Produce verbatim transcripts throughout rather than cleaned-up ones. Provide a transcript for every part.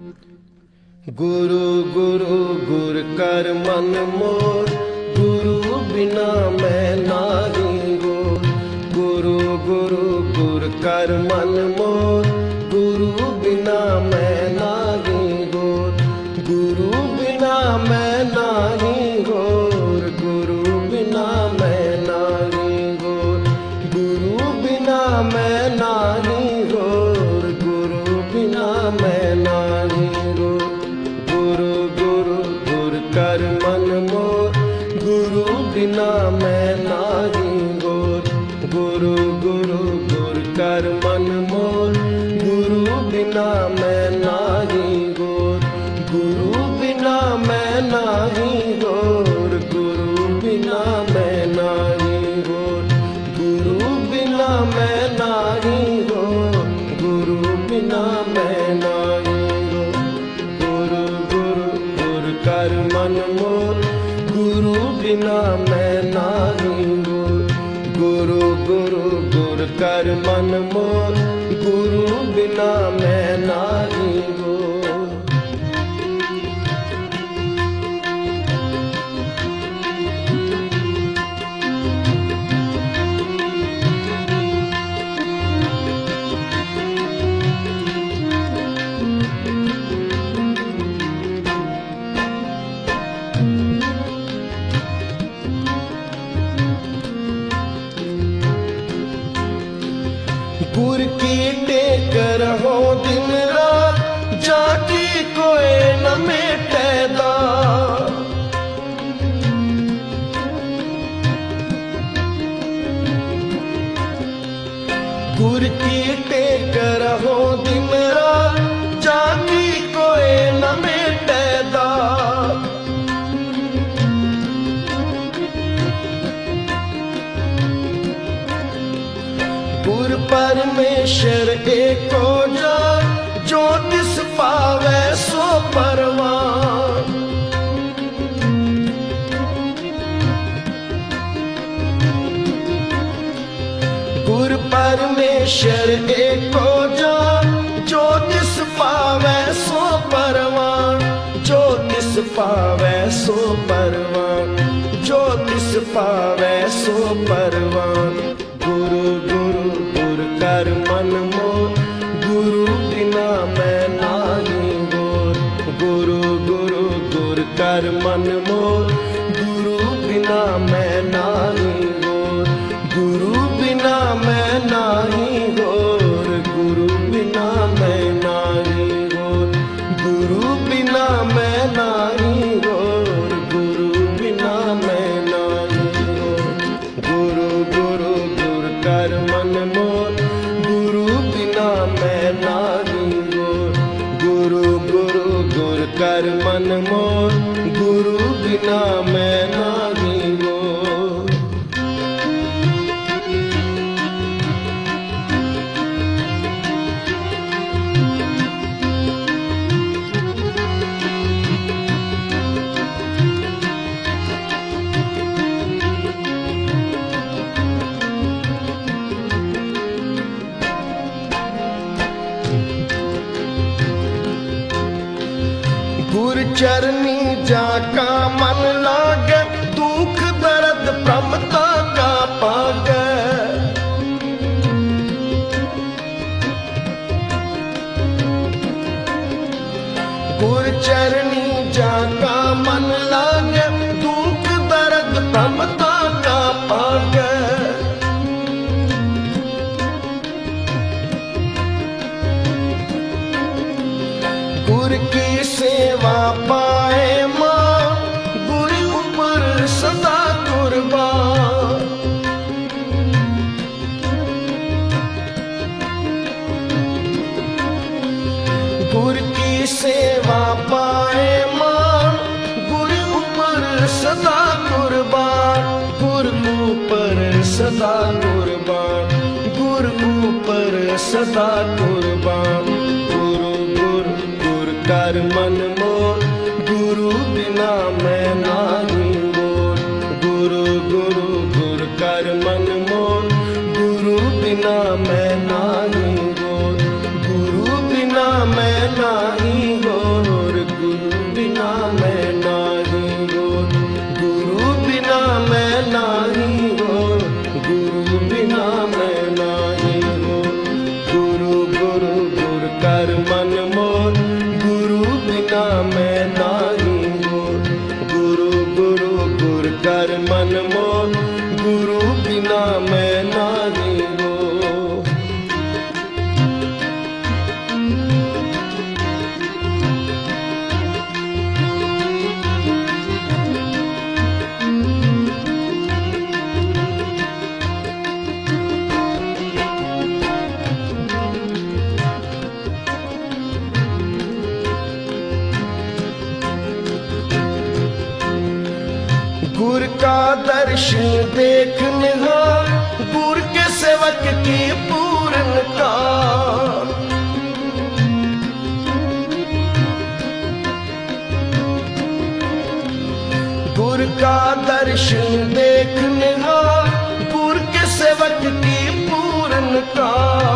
गुरु गुरु गुर कर मन मोर, गुरु बिना मैं नाही गोर। गुरु गुरु गुर कर मन मोर, गुरु बिना मैं नाही गोर। गुरु बिना मैं नाही गोर, गुरु बिना मैं नाही गोर। गुरु बिना मैं नाही गोर, गुरु बिना मैं नाही गोर। गुरु गुरु गुर कर मन मोर, गुरु बिना मैं नाही गोर। गुरु गुरु गुर कर मन मोर, गुरु बिना मैं नाही गोर। गुरु बिना मैं नाही गोर, गुरु बिना मैं नाही गोर। गुरु बिना मैं नाही गोर, गुरु बिना मैं नाही गोर। गुरु गुरु गुर कर मन मोर, गुरु बिना मैं नाही गोर। गुरु गुरु गुर कर मन मोर, गुरु बिना मैं नाही गोर। गुर की टेक रहो दिन रात, जाकी कोई न मेटेदा। गुर की टेक रहो दिन रात, जाकी कोई न मेटेदा। गुर परमेश्वर एको जान, जो तिस पावे सो परवान। गुर परमेश्वर एको जान, जो तिस पावे सो परवान। जो तिस पावे सो परवान, जो तिस पावे सो परवान। गुरु गुरु गुर कर मन मोर, गुरु बिना मैं नाही गोर। गुरु गुरु गुर कर मन मोर, गुरु बिना मैं नाही गोर। गुरु बिना मैं नाही गोर, गुरु बिना मैं नाही गोर। गुरु बिना मैं नाही गोर, गुरु बिना मैं नाही गोर। गुरु गुरु गुर कर मन मोर, गुरु बिना मैं नाही गोर। गुरु गुरु गुर कर मन मोर, गुरु बिना मैं नाही गोर। गुर चरनी जाका मन लागे, दुख दर्द प्रमता का पागे। गुर चरनी जाका मन लागे, दुख दर्द प्रमता का पागे। गुर की सेवा पाए मां, गुर ऊपर सदा कुर्बान। गुर की सेवा पाए मां, गुर ऊपर सदा कुर्बान। गुर ऊपर सदा कुर्बान, गुर ऊपर सदा कुर्बान। गुरु गुरु गुर कर मन मोर, गुरु बिना मैं नाही गोर। गुरु गुरु गुर कर मन मोर, गुरु बिना मैं नाही गोर। गुरु बिना मैं नाही गोर। गुर का दर्शन देखने गुर के सेवक की पूर्ण का। गुर का दर्शन देखने गुर के सेवक की पूर्ण का।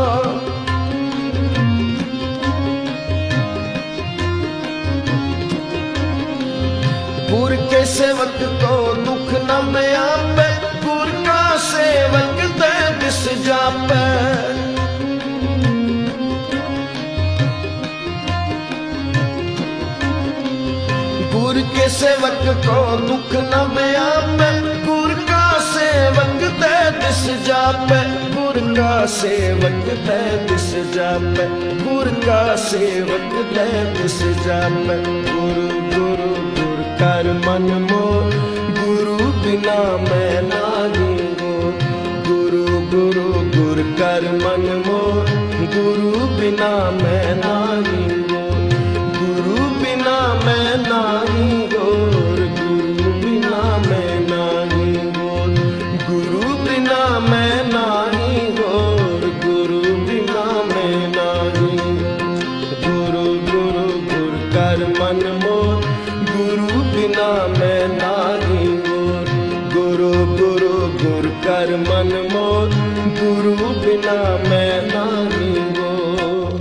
गुर के सेवक को दुख न व्यापे, गुर का सेवक दे दिस जापे। गुर के सेवक को दुख न व्यापे, गुर का सेवक दे दिस जापे। गुर का सेवक दे दिस जापे, गुर का सेवक दे दिस जापे। गुरु गुरु गुर कर मन मोर, गुरु बिना मैं नाही गो। गुरु गुरु गुर कर मन मोर, गुरु बिना मैं नाही गो। गुरु बिना मैं नाही गोर, गुरु बिना मैं नाही गोर। गुरु बिना मैं नाही गोर, गुरु बिना मैं नाही। गुरु गुरु गुर कर मन मोर, गुरु बिना मैं नाही गोर। गुरु गुरु गुर कर मन मोर, गुरु बिना मैं नाही गोर।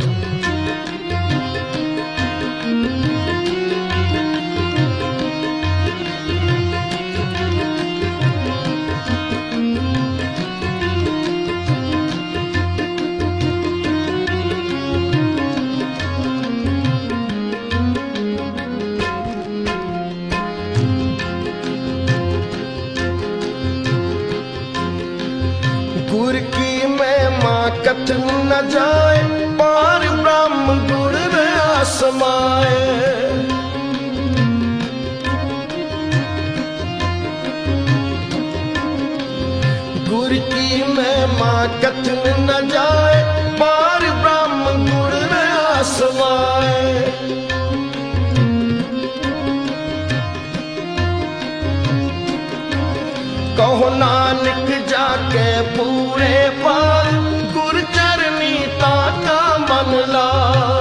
गुर की महिमा कथन न जाए, पार ब्रह्म गुर रहा समाए। गुर की महिमा कथन न जाए, पार ब्रह्म गुर रहा समाए। कहो नानक जाके पूरे पार, गुर चरनी ताका मन ला।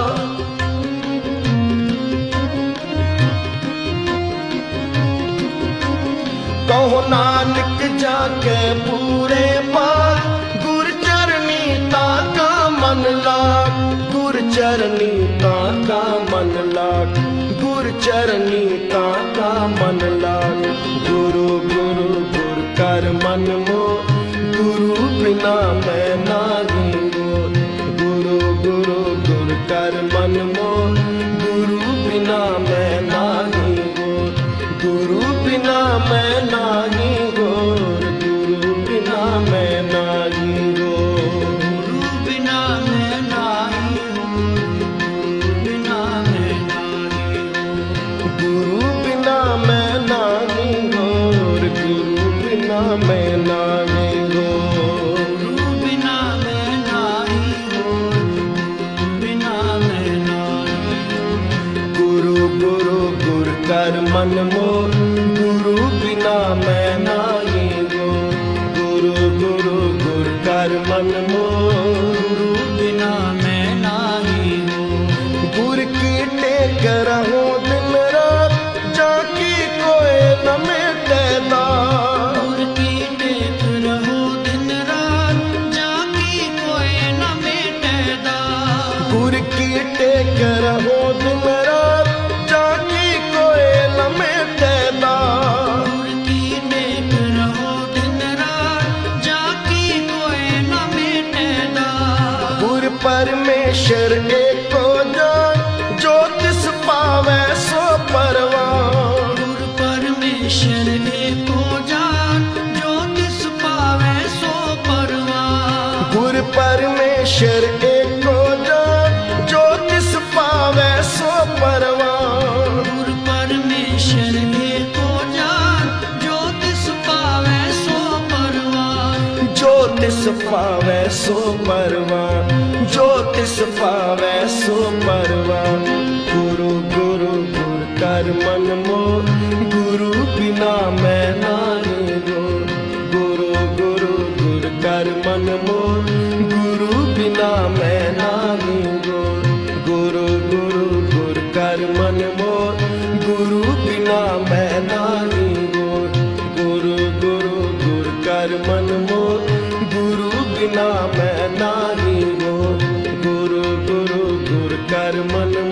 कहो नानक जाके पूरे पार, गुर चरनी ताका मन ला। गुर चरनी ताका मन ला, गुर चरनी ताका मन ला। गुरु गुरु गुर कर मन मोर, गुरु बिना मैं नाही गोर। गुरु गुरु गुर कर मन मोर, गुरु बिना मैं नाही गोर। गुरु बिना मैं नाही गोर, गुरु बिना मैं नाही गोर। गुरु बिना मैं नाही गोर, गुरु बिना मैं नाही गोर। गुरु बिना मैं नाही गोर, गुरु बिना मैं नाही गोर। गुरु बिना मैं नाही गोर, गुरु बिना मैं नाही गोर। गुरु गुरु गुर कर मन मोर, गुरु बिना मैं नाही गोर। गुरु गुरु गुर कर मन मोर, गुरु बिना मैं नाही गोर। गुर की टेक रहो दिन रात, जाकी कोई न मिटे दार। गुर की टेक रहो दिन रात, जाकी कोई न मिटे दार। गुर की टेक रहो दिन रात, जाकी कोई न मिटे दार। गुर की टेक रहो दिन रात, जाकी कोई न मिटे दार। गुर परमेश्वर एको जान, जो तिस पावे सो परवान। गुर परमेश्वर एको जान, जो तिस पावे सो परवान। गुर परमेश्वर एको जान, जो तिस पावे सो परवान। गुर परमेश्वर एको जान, जो तिस पावे सो परवान। जो तिस पावे सो परवान, जो तिस पावे सो परवान। गुरु गुरु गुर कर मन मोर, गुरु बिना मैं ना कर मन मोर, गुरु बिना मैं नानी गोर। गुरु गुरु गुर कर मन मोर, गुरु बिना मैं नानी गोर। गुरु गुरु गुर कर मन